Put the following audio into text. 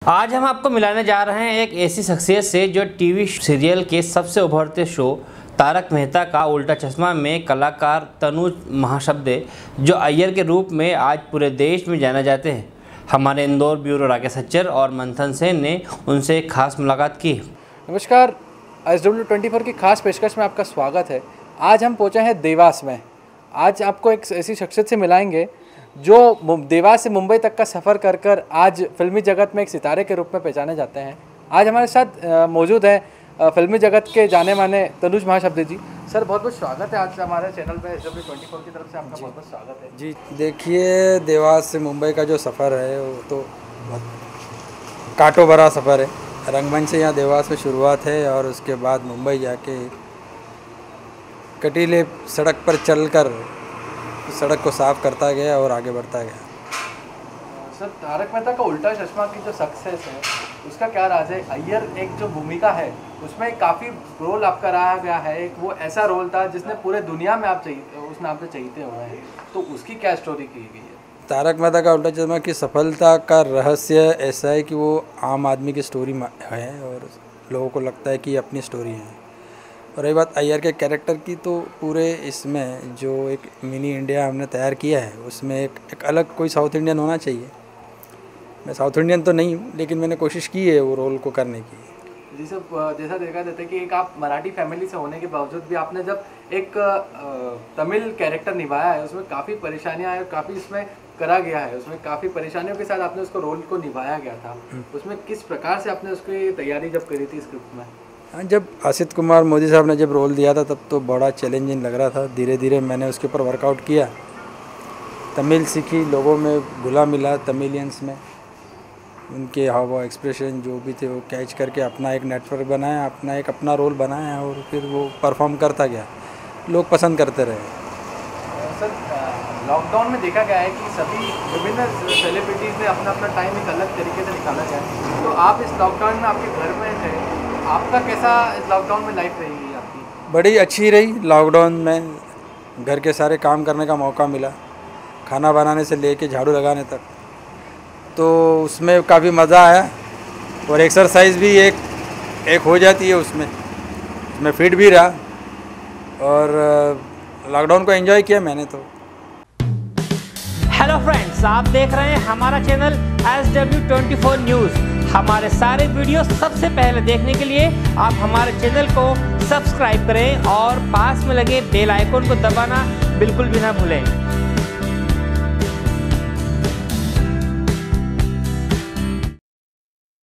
आज हम आपको मिलाने जा रहे हैं एक ऐसी शख्सियत से जो टीवी सीरियल के सबसे उभरते शो तारक मेहता का उल्टा चश्मा में कलाकार तनुज महाशब्दे, जो अय्यर के रूप में आज पूरे देश में जाने जाते हैं। हमारे इंदौर ब्यूरो राकेश सच्चर और मंथन सेन ने उनसे एक खास मुलाकात की। नमस्कार, SW24 की खास पेशकश में आपका स्वागत है। आज हम पहुंचे हैं देवास में। आज आपको एक ऐसी शख्सियत से मिलाएंगे जो देवास से मुंबई तक का सफ़र कर कर आज फिल्मी जगत में एक सितारे के रूप में पहचाने जाते हैं। आज हमारे साथ मौजूद है फिल्मी जगत के जाने माने तनुज महाशब्दे जी। सर, बहुत बहुत स्वागत है आज हमारे चैनल पे SW24 की तरफ से आपका बहुत बहुत स्वागत है जी। देखिए, देवास से मुंबई का जो सफ़र है वो तो कांटों भरा सफ़र है। रंगमंच से यहाँ देवास में शुरुआत है और उसके बाद मुंबई जाके कटीले सड़क पर चलकर सड़क को साफ करता गया और आगे बढ़ता गया। सर, तारक मेहता का उल्टा चश्मा की जो सक्सेस है उसका क्या राज है? अय्यर एक जो भूमिका है उसमें काफ़ी रोल आपका रहा गया है। एक वो ऐसा रोल था जिसने पूरे दुनिया में आप उस नाम से चाहते हुए हैं, तो उसकी क्या स्टोरी की गई है? तारक मेहता का उल्टा चश्मा की सफलता का रहस्य ऐसा है कि वो आम आदमी की स्टोरी है और लोगों को लगता है कि अपनी स्टोरी है। और रही बात अय्यर के कैरेक्टर की, तो पूरे इसमें जो एक मिनी इंडिया हमने तैयार किया है उसमें एक अलग कोई साउथ इंडियन होना चाहिए। मैं साउथ इंडियन तो नहीं हूँ, लेकिन मैंने कोशिश की है वो रोल को करने की। जी सर, जैसा देखा जाता है कि एक आप मराठी फैमिली से होने के बावजूद भी आपने जब एक तमिल कैरेक्टर निभाया है उसमें काफ़ी परेशानियाँ आई और काफ़ी इसमें करा गया है, उसमें काफ़ी परेशानियों के साथ आपने उसको रोल को निभाया गया था। उसमें किस प्रकार से आपने उसकी तैयारी जब करी थी स्क्रिप्ट में? हाँ, जब असित कुमार मोदी साहब ने जब रोल दिया था तब तो बड़ा चैलेंजिंग लग रहा था। धीरे धीरे मैंने उसके ऊपर वर्कआउट किया, तमिल सीखी, लोगों में घुला मिला, तमिलियंस में उनके हाव एक्सप्रेशन जो भी थे वो कैच करके अपना एक नेटवर्क बनाया, अपना रोल बनाया और फिर वो परफॉर्म करता गया। लोग पसंद करते रहे। सर, लॉकडाउन में देखा गया है कि सभी विभिन्न सेलिब्रिटीज़ ने अपना टाइम एक अलग तरीके से निकाला गया, तो आप इस लॉकडाउन में आपके घर में थे, आपका कैसा इस लॉकडाउन में लाइफ रही आपकी? बड़ी अच्छी रही। लॉकडाउन में घर के सारे काम करने का मौका मिला, खाना बनाने से लेके झाड़ू लगाने तक, तो उसमें काफ़ी मज़ा आया। और एक्सरसाइज भी एक हो जाती है उसमें फिट भी रहा और लॉकडाउन को एंजॉय किया मैंने तो। हेलो फ्रेंड्स, आप देख रहे हैं हमारा चैनल SW24 न्यूज़। हमारे सारे वीडियो सबसे पहले देखने के लिए आप हमारे चैनल को सब्सक्राइब करें और पास में लगे बेल आइकन को दबाना बिल्कुल भी ना भूलें।